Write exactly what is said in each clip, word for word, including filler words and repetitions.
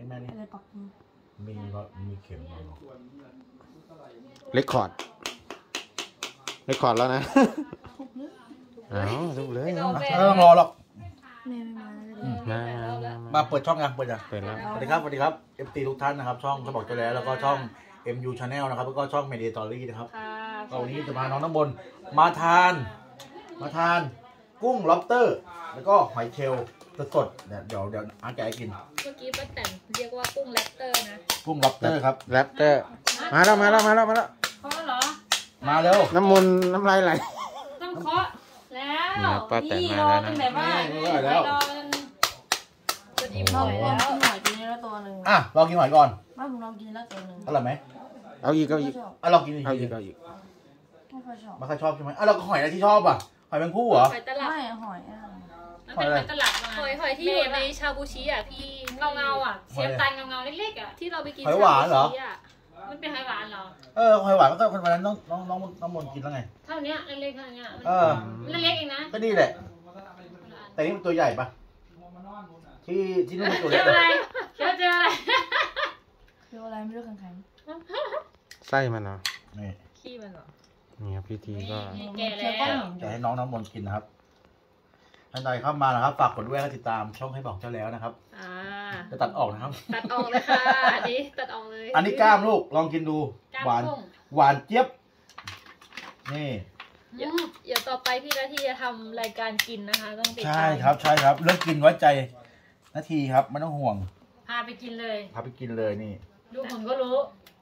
แม่นี่มีก็มีเข็มเรคคอร์ดเรคคอร์ดแล้วนะอ้าวทุบเลยไม่ต้องรอหรอกมามาเปิดช่องยังเปิดยังเปิดแล้วสวัสดีครับสวัสดีครับ เอฟ ซี ทุกท่านนะครับช่องเขาบอกเจ้าแล้วแล้วก็ช่อง เอ็ม ยู Channel นะครับแล้วก็ช่อง Media Story นะครับวันนี้จะพาน้องน้ำมนต์มาทานมาทานกุ้ง lobster แล้วก็หอยเชลล์สดๆเดี๋ยวเดี๋ยวเดี๋ยวอาแกกินเมื่อกี้ป้าแตนเรียกว่ากุ้งแรปเตอร์นะกุ้ง lobster ครับแรปเตอร์มาแล้วมาแล้วมาแล้วมาแล้วเคาะเหรอมาเร็วน้ำมนต์น้ำลายไหลต้องเคาะแล้วป้าแตนมาแล้วนะแบบว่าแล้วจะอิ่มหน่อยแล้วหน่อยกินแล้วตัวหนึ่งอ่ะลองกินหอยก่อนไม่ผมลองกินแล้วตัวหนึ่งอร่อยไหมเอาอีกเอาอีกอ่ะลองกินอีกเอาอีกเอาอีกไม่ค่อยชอบไม่ค่อยชอบใช่ไหมอ่ะเราหอยอะไรที่ชอบอ่ะหอยแมงผู้เหรอหอยตลับไม่หอยอ่ะมันเป็นหอยตลับหอยหอยที่อยู่ในชาบูชิอ่ะพี่เงาเงาอ่ะเชฟตันเงาเงาเล็กๆอ่ะที่เราไปกินหอยหวานเหรอมันเป็นหอยหวานเหรอเออหอยหวานก็คนวันนั้นน้องน้องน้องน้องมนกินแล้วไงเท่านี้เล็กๆเท่านี้เออเล็กๆเองนะก็นี่แหละแต่นี่มันตัวใหญ่ปะที่ที่นู่นมันตัวเล็กเจออะไรเจอเจออะไรเจออะไรไม่รู้แข็งไส้มันเหรอนี่ขี้มันเหรอนี่ครับพิธีก็แก่แล้วจะให้น้องน้ำมนกินนะครับท่านใดเข้ามานะครับฝากกดด้วยและติดตามช่องให้บอกเจ้าแล้วนะครับจะตัดออกนะครับตัดออกเลยค่ะอันนี้ตัดออกเลยอันนี้กล้ามลูกลองกินดูหวานหวานเจี๊ยบนี่เดี๋ยวต่อไปพี่นาทีจะทำรายการกินนะคะต้องติดตามใช่ครับใช่ครับเรื่องกินไว้ใจนาทีครับไม่ต้องห่วงพาไปกินเลยพาไปกินเลยนี่ดูผมก็รู้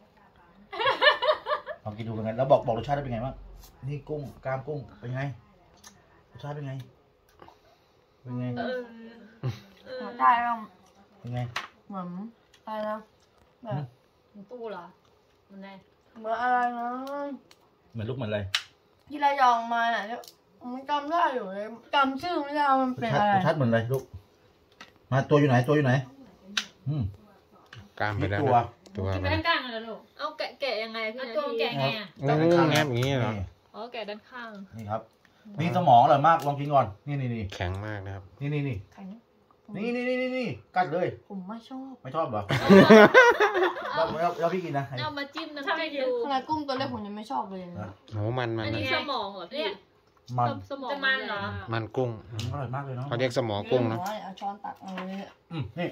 ลองกินดูเป็นไงแล้วบอกบอกรสชาติได้เป็นไงบ้างนี่กุ้งกล้ามกุ้งเป็นไงรสชาติเป็นไงเป็นไงได้แล้วเป็นไงเหมือนอะไรนะแบบมันตู้เหรอมันไงเหมือนอะไรนะเหมือนลูกเหมือนอะไรที่ระยองมาเนี่ยมันจำได้อยู่เลยจำชื่อไม่ได้มันเป็นอะไรรสชาติเหมือนอะไรลูกมาตัวอยู่ไหนตัวอยู่ไหนอืมกล้ามไปแล้วตัวตัวกินด้านข้างเลยลูกเอาแกะแกะยังไงพี่ตัวแกะไงอ่ะแกะด้านข้างแงบอย่างนี้เหรออ๋อแกะด้านข้างนี่ครับนี่สมองอร่อยมากลองกินก่อนนี่นี่นี่แข็งมากนะครับนี่นี่นี่แข็งนี่นี่นี่นี่กัดเลยผมไม่ชอบไม่ชอบเหรอเราเราเราพี่กินนะเอามาจิ้มน้ำจิ้มดูขนาดกุ้งตัวเล็กผมยังไม่ชอบเลยโหมันมันอันนี้สมองเหรอพี่มันสมองจะมันเหรอมันกุ้งอร่อยมากเลยเนาะเขาเรียกสมองกุ้งนะเอาช้อนตักเอาเลยอืมนี่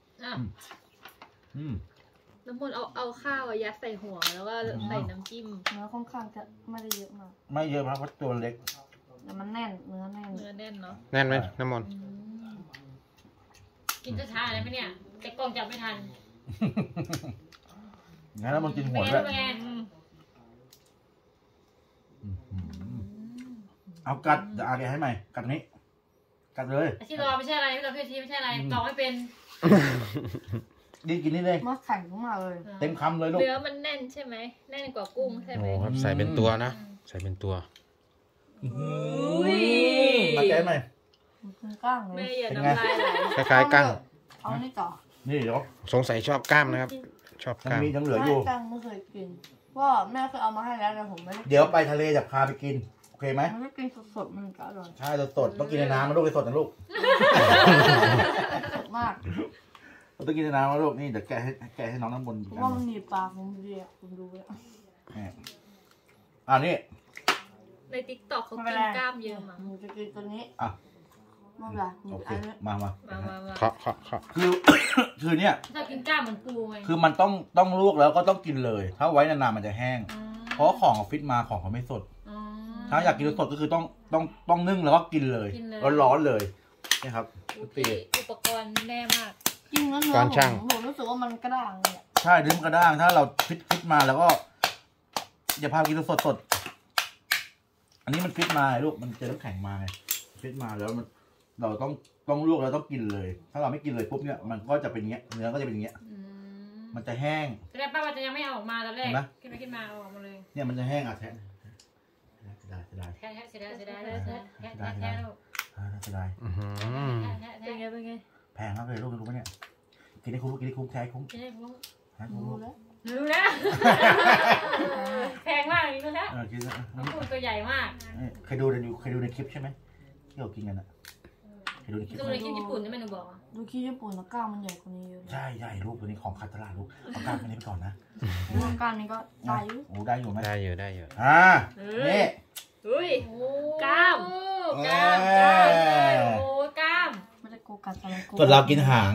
อืมน้ำมันเอาเอาข้าวยัดใส่หัวแล้วก็ใส่น้ำจิ้มเนื้อค่อนข้างจะไม่ได้เยอะมากไม่เยอะมากเพราะตัวเล็กแต่มันแน่นเนื้อแน่นเนื้อแน่นเนาะแน่นไหมน้ำมันกินช้าๆเลยไหมเนี่ยแต่กล้องจับไม่ทันงั้นแล้วมันกินหัวด้วยเอากัดจะอาแกให้ใหม่กัดนี้กัดเลยที่รอไม่ใช่อะไรที่รอพี่ทีไม่ใช่อะไรตอกไม่เป็นดีกินนี่เลยมาแข็งมากเลยเต็มคำเลยลูกเนื้อมันแน่นใช่ไหมแน่นกว่ากุ้งใช่ไหมโอ้ครับใส่เป็นตัวนะใส่เป็นตัวมาแกะใหม่ก้างเลยไม่อย่าน้ำลายไหลคล้ายๆกั้งเอานี่ต่อนี่เดี๋ยวสงสัยชอบกล้ามนะครับชอบกล้ามมียังเหลืออยู่กั้งไม่เคยกินว่าแม่เคยเอามาให้แล้วแต่ผมไม่ได้เดี๋ยวไปทะเลจะพาไปกินโอเคไหมไม่กินสดๆมันก็อร่อยใช่สดๆต้องกินในน้ำนะลูกไปสดนะลูกสดมากต้องกินในน้ำนะลูกนี่เดี๋ยวแกะให้แกะให้น้องน้ำมนต์ว่ามันหนีปากผมดีอ่ะผมดูแล้วอ่านี่ในติ๊กต็อกเขากินกล้ามเยอะมั้งหนูจะกินตัวนี้อ่ะไม่เป็นไรโอเคมามาเคาะเคาะเคาะคือคือเนี่ยถ้ากินกล้ามมันปูไงคือมันต้องต้องลวกแล้วก็ต้องกินเลยถ้าไว้นานๆมันจะแห้งเพราะของฟิตมาของเขาไม่สดถ้าอยากกินสดก็คือต้องต้องต้องนึ่งแล้วก็กินเลยร้อนๆเลยนี่ครับอุปกรณ์แน่มากกินแล้วเนื้อผมรู้สึกว่ามันกระด้างเลยใช่เนื้อมันกระด้างถ้าเราฟิตฟิตมาแล้วก็อย่าพากินสดสดอันนี้มันฟิตมาลูกมันเจอน้ำแข็งมาฟิตมาแล้วมันเราต้องต้องลวกแล้วต้องกินเลย ถ้าเราไม่กินเลยปุ๊บเนี่ยมันก็จะเป็นอย่างเงี้ยเนื้อก็จะเป็นอย่างเงี้ยมันจะแห้งแสดงป้าว่าจะยังไม่เอาออกมาตอนแรกคิดไปคิดมาเอาออกมาเลยเนี่ยมันจะแห้งอ่ะแท้ได้ได้แท้เสียดายเสียดายแท้แท้แท้แท้ลูกเสียดายเป็นไงเป็นไงแพงมากเลยลูกรู้ไหมเนี่ยกินได้คุ้มกินได้คุ้มแท้คุ้มกินได้คุ้มรู้แล้วรู้แล้วแพงมากนี่รู้แล้วกินกุ้งตัวใหญ่มากเคยดูในเคยดูในคลิปใช่ไหมที่เรากินกันอ่ะดูในคลิปดูในคลิปญี่ปุ่นนี่แม่หนูบอกดูคลิปญี่ปุ่นแล้วกล้ามมันใหญ่กว่านี้เยอะใช่ใช่ลูกตัวนี้ของคัตตาลาลูกเอากล้ามไปนี้ไปก่อนนะกล้ามนี้ก็ได้อยู่โอ้ได้อยู่ไหมได้อยู่ได้อยู่อ่านี่อุ้ยกล้ามกล้ามกล้ามโอ้กล้ามไม่ได้โกกัดอะไรโกส่วนเรากินหาง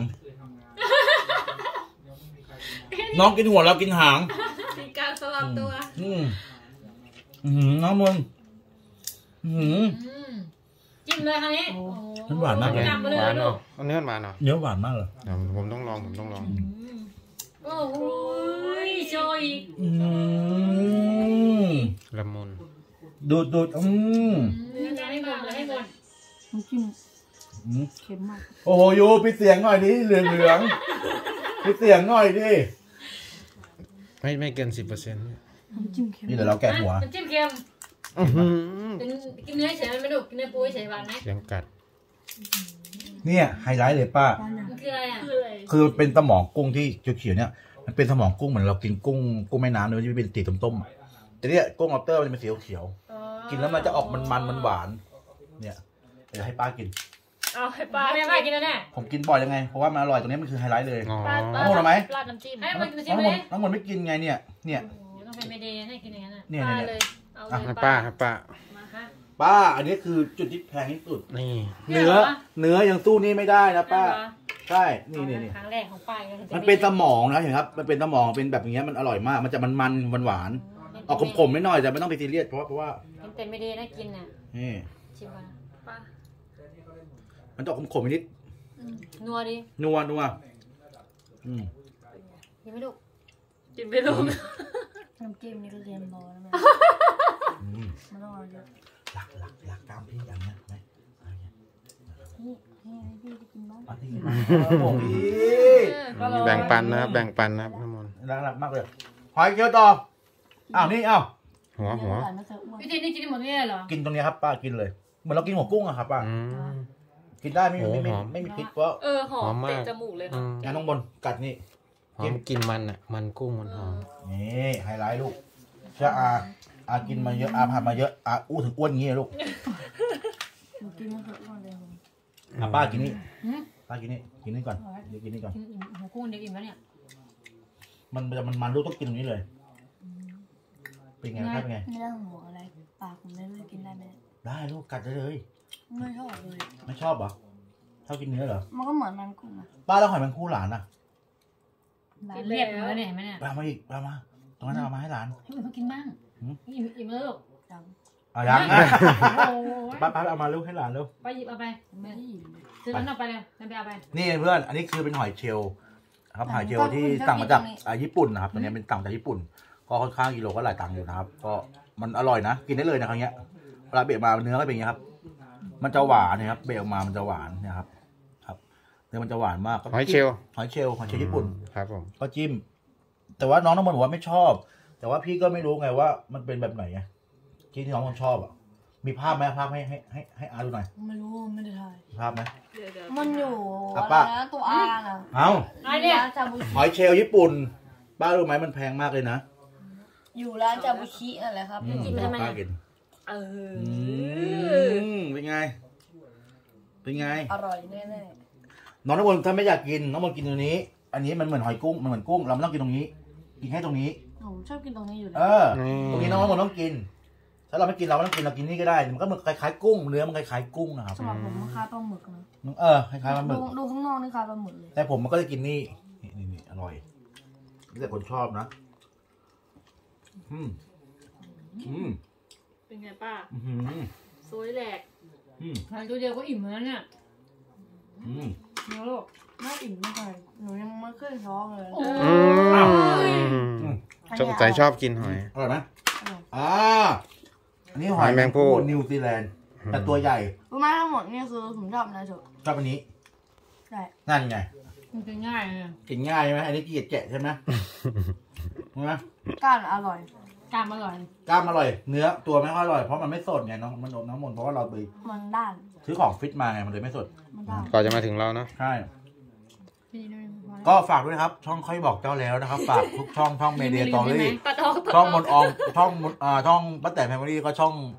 น้องกินหัวเรากินหางมีการสลับตัวอืมอืมน้องมึงอืมจิ้มเลยคราวนี้มันหวานมากเลยกล้ามมาเลยหวานลูเนาะกเนื้อหวานเนาะเนื้อหวานมากเลยเดี๋ยวผมต้องลองผมต้องลองโอ้โหโชยอืมละมุนดูดดูดอืมเนื้อให้หมดเลยให้หมดน้ำจิ้มอืมเค็มมากโอ้โหยูปิดเสียงหน่อยดิเหลืองเหลืองปิดเสียงหน่อยดิไม่ไม่เกินสิบเปอร์เซ็นต์น้ำจิ้มเค็มนี่เดี๋ยวเราแกะหัวน้ำจิ้มเค็ม กินกินเนื้อเฉยมันไม่ดุกินเนื้อปูเฉยหวานไหมยังกัดเนี่ยไฮไลท์เลยป้าบ้านเนี่ยมันคืออะไรอ่ะคือเป็นสมองกุ้งที่เขียวๆเนี่ย มันเป็นสมองกุ้งเหมือนเรากินกุ้งกุ้งแม่น้ำเลยมันจะเป็นสีต้มๆอะแต่เนี่ยกุ้งออปเตอร์มันจะเป็นสีเขียวๆกินแล้วมันจะออกมันๆมันหวาน เนี่ยเดี๋ยวให้ป้ากินเอาให้ป้าไม่ป้ากินแล้วแน่ผมกินบ่อยยังไง เพราะว่ามันอร่อยตรงนี้มันคือไฮไลท์เลยอ๋อน้องมนเอาไหมราดน้ำจิ้มให้มันกินน้จิ้อมงเลมนยน้องมนไม่กินไงเนี่ย เนี่ยต้องเป็นเมเดย์ให้กินอย่างนั้นอ่ะเนี่ยป้าเนี่ยเลยเอาเลให้ยป้าให้ป้ามาค่ะป้า อันนี้คือจุดที่แพงที่สุดนี่เนื้อ เนื้อยังสู้นี่ไม่ได้นะป้า ใช่ นี่นี่นี่ครั้งแรกของป้าเลยมันเป็นสมองนะเห็นครับ มันเป็นสมองเป็นแบบอย่างเงี้ยมันอร่อยมาก มันจะมันมันหวานหวานๆออกขมๆนิดหน่อยแต่ไม่ต้องไปซีเรียสเพราะว่าเพราะว่าเป็นเต็มเมเดย์ได้กินน่ะนี่ชิมมาป้ามันจะออกขมๆนิดนัวดินัวนัวอืมกินไม่ดุกินไม่ดุน้ำจิ้มนี่ก็เค็มพอแล้วแม่อืมไม่ต้องเอาเยอะหลักหลักหลักตามพี่อย่างเงี้ยไหมอะไรเงี้ยนี่ให้พี่ไปกินบ้างเอาที่โอ้โหแบ่งปันนะครับแบ่งปันนะครับน้ำมนต์รักหลักมากเลยหอยเกี๊ยวต่ออ้าวนี่อ้าวหัวหัวไม่เคยอ้วนพี่ทีนี่กินหมดนี่เหรอกินตรงนี้ครับป้ากินเลยเหมือนเรากินหัวกุ้งอะครับป้าอืมกินได้ไม่มีไม่มีโอ้หอมไม่มีพิษเพราะเออหอหอมมมากเตะจมูกเลยอืเนาะมงานน้องบนกัดนี่หอมกินมันอ่ะมันกุ้งมันหอมนี่ไฮไลท์ลูกเชื่ออาอากินมาเยอะอาผ่านมาเยอะอาอู้ถึงอ้วนงี้ลูกหนูกินไม่เคยอ้วนเลยอ่ะป้ากินนี่ป้ากินนี่กินนี่ก่อนเดี๋ยวกินนี่ก่อนหัวกุ้งเด็กอิ่มแล้วเนี่ยมันมันมันมันลูกต้องกินตรงนี้เลยเป็นไงครับเป็นไงไม่ได้หัวอะไรปากผมไม่รู้จะกินได้ไหมได้ลูกกัดได้เลยไม่ชอบเลยไม่ชอบเหรอชอบกินเนื้อเหรอมันก็เหมือนมันกุ้งอะป้าแล้วหอยแมงคู่หลานอ่ะกินเรียบแล้วเนี่ยเห็นไหมเนี่ยเอามาอีกเอามาตรงนั้นเอามาให้หลานให้มันเขากินบ้างอิ่มอิ่มแล้วลูกจังเอายังนะโอ้ยป้าป้าเอามาลูกให้หลานลูกไปหยิบเอาไปไม่ได้ยินซื้อนั้นเอาไปเลยนั่นไปเอาไปนี่เพื่อน อันนี้คือเป็นหอยเชลล์ครับหอยเชลล์ที่สั่งมาจากอ่าญี่ปุ่นนะครับตัวนี้เป็นสั่งจากญี่ปุ่น ก็ค่อนข้างกิโลก็หลายตังค์อยู่นะครับ ก็มันอร่อยนะ กินได้เลยนะครับเงี้ยเวลาเบะมาเนื้อก็เป็นอย่างเงี้ยครับ มันจะหวานนะครับเบะออกมามันจะหวานนะครับ ครับเนื้อมันจะหวานมากหอยเชลล์หอยเชลล์หอยเชลล์ญี่ปุ่นครับผมก็จิ้ม แต่ว่าน้องน้ำมันบอกว่าไม่ชอบ แต่ว่าพี่ก็ไม่รู้ไงว่ามันเป็นแบบไหนไงที่น้องมันชอบอ่ะมีภาพไหมภาพให้ให้ให้ให้อาดูหน่อยไม่รู้ไม่ได้ถ่ายมีภาพไหมมันอยู่อ่ะอะไรป้านะตัวอาน่ะเอาไอ้เนี่ยร้านจาบุหอยเชลล์ญี่ปุ่นป้ารู้ไหมมันแพงมากเลยนะอยู่ร้านจาบุชินั่นแหละครับอืมกินไปทำไมป้ากินเอออืมเป็นไง เป็นไงอร่อยแน่น้องน้ำมนต์ถ้าไม่อยากกินน้องน้ำมนต์กินตรงนี้ อันนี้มันเหมือนหอยกุ้งมันเหมือนกุ้งเราไม่ต้องกินตรงนี้ กินแค่ตรงนี้ๆผมชอบกินตรงนี้อยู่เอแล้วอ ตรงนี้น้องน้ำมนต์ต้องกิน ถ้าเราไม่กินเราไม่ต้องกินเรากินนี่ก็ได้ มันก็เหมือนคล้ายๆกุ้งเนื้อมันคล้ายๆกุ้งนะครับสำหรับผมมันคล้ายปลาหมึกนะเออคล้ายๆมันหมึดูกดูข้างนอกนี่คล้ายปลาหมึกเลยแต่ผมมันก็จะกินนี่นี่นี่อร่อยนี่แต่คนชอบนะอืมอืมเป็นไงป้าอืมซวยแหลกอืมทานตัวเดียวก็อิ่มแล้วเนี่ยอืมเนื้อลูกน่าอิ่มไม่เคยหนูยังไม่เคยท้องเลยโอ้อืยมสงสัยชอบกินหอยอร่อยไหมอร่อยอ่าอันนี้หหออย ยแมแมงงผู้ผู้นิวซีแลนด์แต่ตัวใหญ่รู้ไหมทั้งหมดนี่คือผมชอบนะเถอะชอบอันนี้ใช่นั่นไงมันจะง่ายเลยกินง่ายไหมอันนี้เกลียดแกะใช่ไหมใช่ไหมก้านอร่อยกล้ามอร่อยกล้ามอร่อย เนื้อตัวไม่ค่อยอร่อยเพราะมันไม่สดไงน้องมันน้ำมนต์เพราะว่าเราไปมันด้านซื้อของฟิตมาไงมันเลยไม่สดมันด้านก่อนจะมาถึงเราเนาะใช่พี่ด้วยก็ฝากด้วยนะครับ ช่องค่อยบอกเจ้าแล้วนะครับ ฝากทุกช่องช่องเมเดียตอรี่ตัดออกช่องมนอองช่องมนอ่าช่องป้าแต่แฟมิลี่ก็ช่อง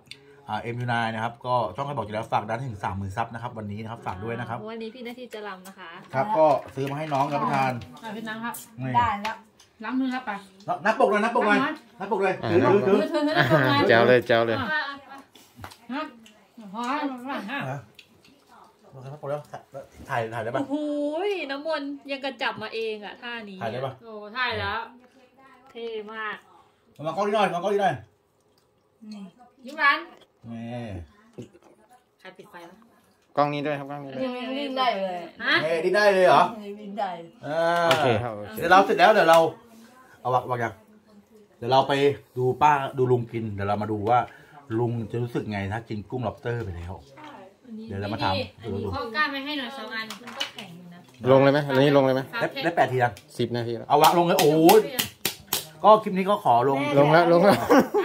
อ่าเอ็มยูไนนะครับก็ช่องให้บอกอยู่แล้วฝากดันถึงสามหมื่นซับนะครับวันนี้นะครับฝากด้วยนะครับวันนี้พี่นาทีจะรำนะคะครับก็ซื้อมาให้น้องรับประทานอ่ะพี่น้ำครับนี่ได้แล้วล้างมือครับไปนับปกเลยนับปกเลยนับปกเลยอ่าถือนับถือปกถือเธอเธอเธอเธอเจ้าเลยเจ้าเลยฮะพอแล้วฮะฮะนับปกแล้วถ่ายถ่ายได้ปะโอ้โหน้ำมนต์ยังกระจับมาเองอ่ะท่านี้ถ่ายได้ปะโอ้ใช่แล้วเท่มากมากล้องนี้หน่อยมากล้องนี้หน่อยยิ้มร้านนี่ใครปิดไฟวะกล้องนี้ด้วยครับกล้องนี้ด้วยยังวิ่งได้เลยฮะเฮ้ยนี่ได้เลยเหรอยังวิ่งได้อ่าโอเคครับโอเคเดี๋ยวเราเสร็จแล้วเดี๋ยวเราเอาวางวางยังเดี๋ยวเราไปดูป้าดูลุงกินเดี๋ยวเรามาดูว่าลุงจะรู้สึกไงถ้ากินกุ้งล็อบสเตอร์ไปแล้ว เดี๋ยวเรามาทำดูดูข้อก้านไม่ให้หน่อยสองอันมันก็แข็งอยู่นะลงเลยไหมอันนี้ลงเลยไหมได้ได้แปดทียังสิบนาทีแล้วเอาวางลงเลยโอ้ยก็คลิปนี้ก็ขอลงลงแล้วลงแล้วอ